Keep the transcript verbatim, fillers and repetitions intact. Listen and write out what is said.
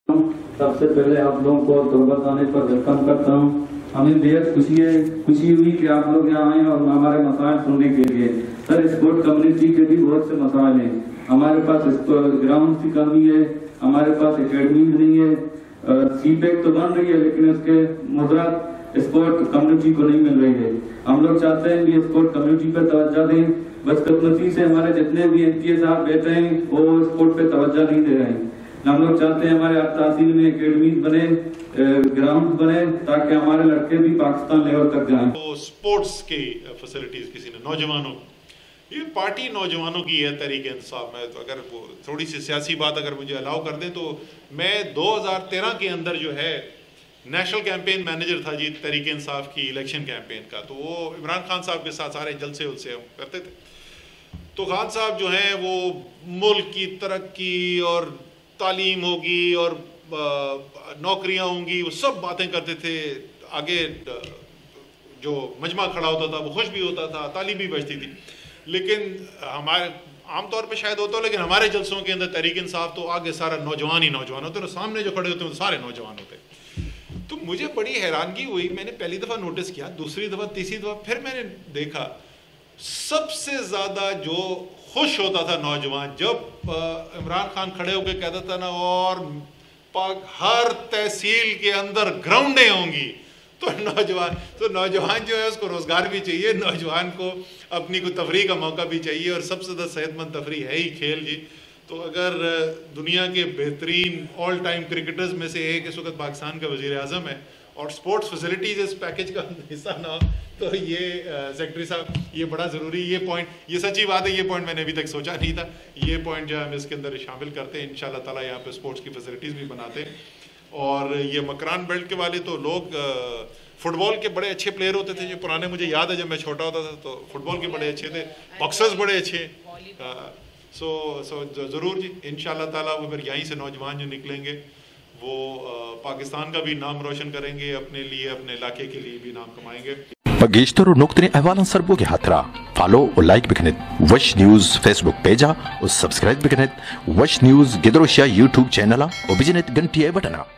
सबसे पहले आप लोगों को तौबा आने पर वेलकम करता हूँ। हमें बेहद खुशी है खुशी हुई कि आप लोग यहाँ आए और हमारे मसाइल सुनने के लिए। सर, स्पोर्ट कम्युनिटी के भी बहुत से मसाइल हैं। हमारे पास ग्राउंड की कमी है, हमारे पास एकेडमी नहीं है, सी पैक तो बन रही है लेकिन उसके मुद्रा स्पोर्ट कम्युनिटी को नहीं मिल रही है। हम लोग चाहते हैं कि स्पोर्ट कम्युनिटी पर तवज्जो दें। बदकिस्मती से हमारे जितने भी एम पी ए साहब बैठे हैं वो स्पोर्ट पे तवज्जो नहीं दे रहे हैं। हम लोग चाहते हैं हमारे तहसील में एकेडमी बने, ग्राउंड बने, ताकि हमारे लड़के भी पाकिस्तान लेवल तक जाएं। तो स्पोर्ट्स की फैसिलिटीज किसी ने नौजवानों ये पार्टी नौजवानों की है तहरीक इंसाफ में। तो अगर वो थोड़ी सी सियासी बात अगर मुझे अलाउ कर दें तो मैं दो हज़ार तेरह के अंदर जो है नेशनल कैंपेन मैनेजर था जी तहरीक इंसाफ की इलेक्शन कैंपेन का। तो वो इमरान खान साहब के साथ सारे जलसे उलसे हम करते थे। तो खान साहब जो हैं वो मुल्क की तरक्की और तालीम होगी और नौकरियां होंगी वो सब बातें करते थे। आगे जो मजमा खड़ा होता था वो खुश भी होता था, तालीम भी बचती थी। लेकिन हमारे आमतौर पे शायद होता हो लेकिन हमारे जलसों के अंदर तहरीक इंसाफ तो आगे सारा नौजवान ही नौजवान होते हैं, सामने जो खड़े होते हैं सारे नौजवान होते हैं। तो मुझे बड़ी हैरानगी हुई। मैंने पहली दफ़ा नोटिस किया, दूसरी दफ़ा, तीसरी दफ़ा, फिर मैंने देखा सबसे ज़्यादा जो खुश होता था नौजवान जब इमरान खान खड़े होकर कहता था ना और पाक हर तहसील के अंदर ग्राउंडें होंगी। तो नौजवान तो नौजवान जो है उसको रोज़गार भी चाहिए, नौजवान को अपनी को तफरीह का मौका भी चाहिए और सबसे ज़्यादा सेहतमंद तफरीह है ही खेल जी। तो अगर दुनिया के बेहतरीन ऑल टाइम क्रिकेटर्स में से एक इस वक्त पाकिस्तान का वज़ीर आज़म है और स्पोर्ट्स फैसिलिटीज़ इस पैकेज का हिस्सा ना हो तो ये सेक्रेटरी साहब ये बड़ा ज़रूरी ये पॉइंट, ये सच्ची बात है, ये पॉइंट मैंने अभी तक सोचा नहीं था। ये पॉइंट जो है हम इसके अंदर शामिल करते हैं इंशाल्लाह ताला। यहाँ पे स्पोर्ट्स की फैसिलिटीज़ भी बनाते हैं। और ये मकरान बेल्ट के वाले तो लोग फुटबॉल के बड़े अच्छे प्लेयर होते थे जो पुराने, मुझे याद है जब मैं छोटा होता था तो फुटबॉल के बड़े अच्छे थे, बॉक्सर्स बड़े अच्छे। सो सो ज़रूर जी इंशाल्लाह ताला वो फिर यहीं से नौजवान जो निकलेंगे वो पाकिस्तान का भी नाम रोशन करेंगे, अपने लिए अपने इलाके के लिए भी नाम कमाएंगे। Pagishtar nuqtani ahwalan sarbo ke hatra follow or like biknet Wash News Facebook page or subscribe biknet Wash News Gidrosha YouTube channel or bijinet gantiye button